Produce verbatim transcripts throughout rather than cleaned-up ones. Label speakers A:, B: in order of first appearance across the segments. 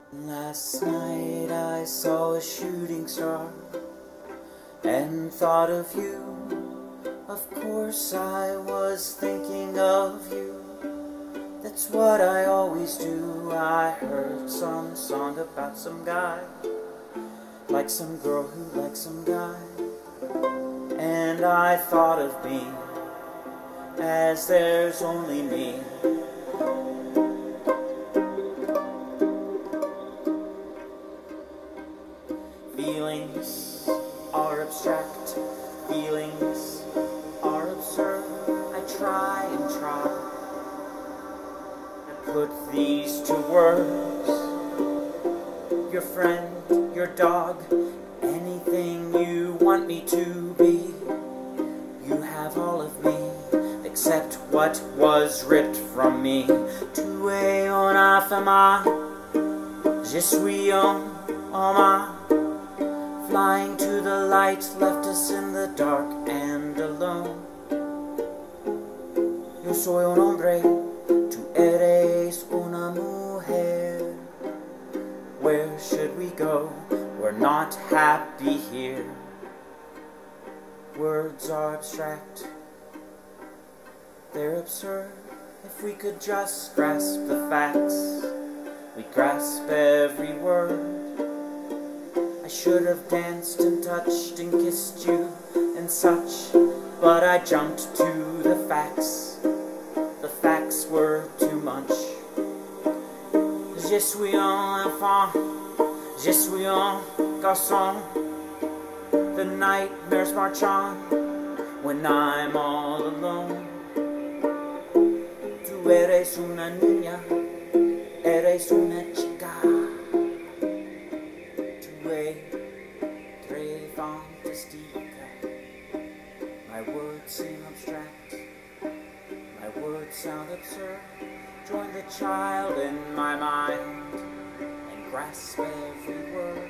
A: Last night I saw a shooting star and thought of you. Of course I was thinking of you. That's what I always do. I heard some song about some guy, like some girl who likes some guy, and I thought of me, as there's only me. Feelings are abstract, feelings are absurd. I try and try and put these to words. Your friend, your dog, anything you want me to be. You have all of me, except what was ripped from me. Tu es un infâme, je suis un homme. Flying to the light left us in the dark and alone. Yo soy un hombre, tú eres una mujer. Where should we go? We're not happy here. Words are abstract, they're absurd. If we could just grasp the facts, we'd grasp every word. I should have danced and touched and kissed you and such, but I jumped to the facts. The facts were too much. Je suis un enfant, je suis un garçon. The nightmares march on when I'm all alone. Tu eres una niña, eres una chica. Tu es très fantastique. My words seem abstract, my words sound absurd. Join the child in my mind and grasp every word.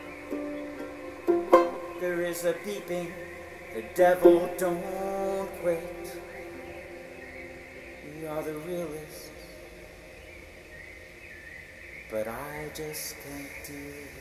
A: There is a peeping, the devil don't quit. We are the realists, but I just can't do it.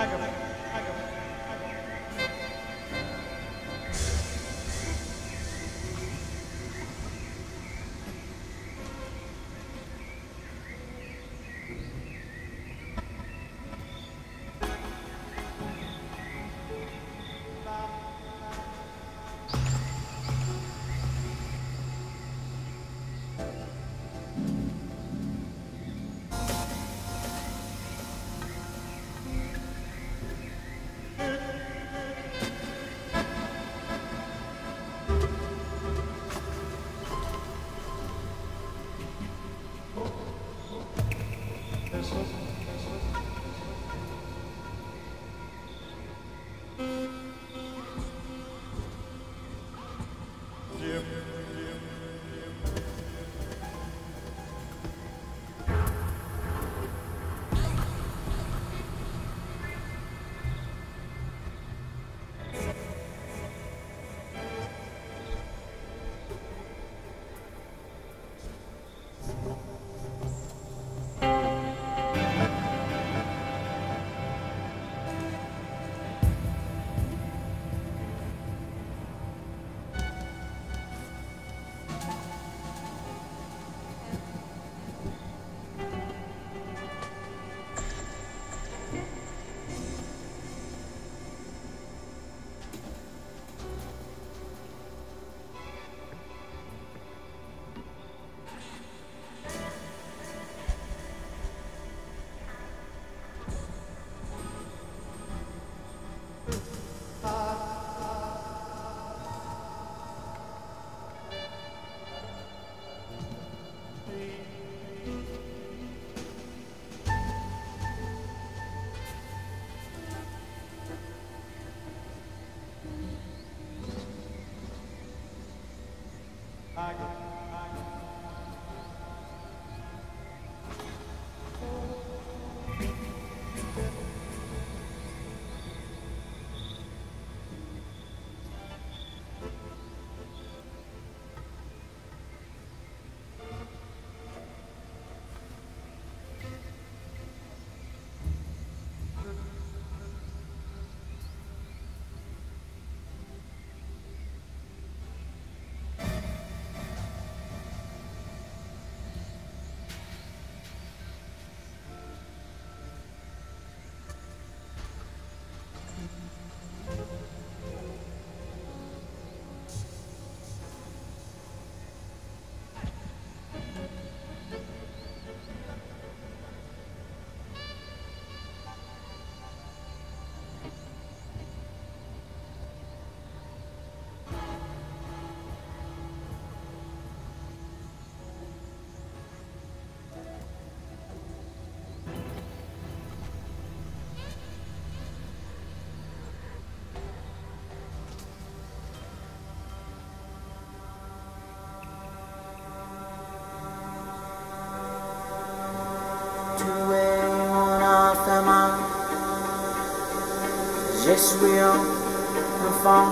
A: Je suis un enfant.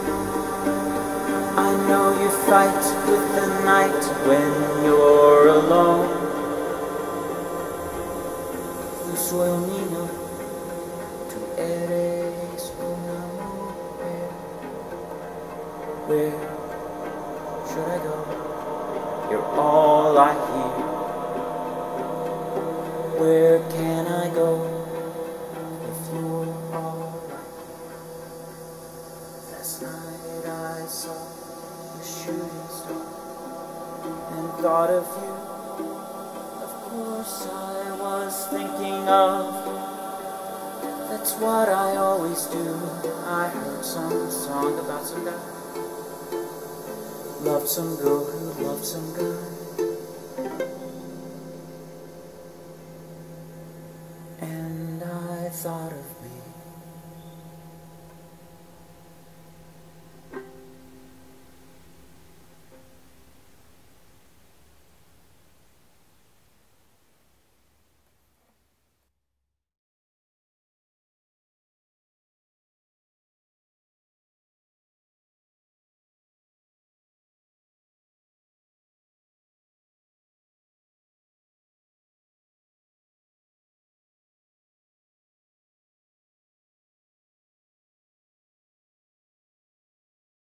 A: I know you fight with the night when you're alone. Yo soy un niño, tú eres una mujer. Where should I go? You're all I hear. Where can I go if you're alright? Last night I saw a shooting star and thought of you. Of course I was thinking of you. That's what I always do. I heard some song about some guy loved some girl who loved some guy. And I thought of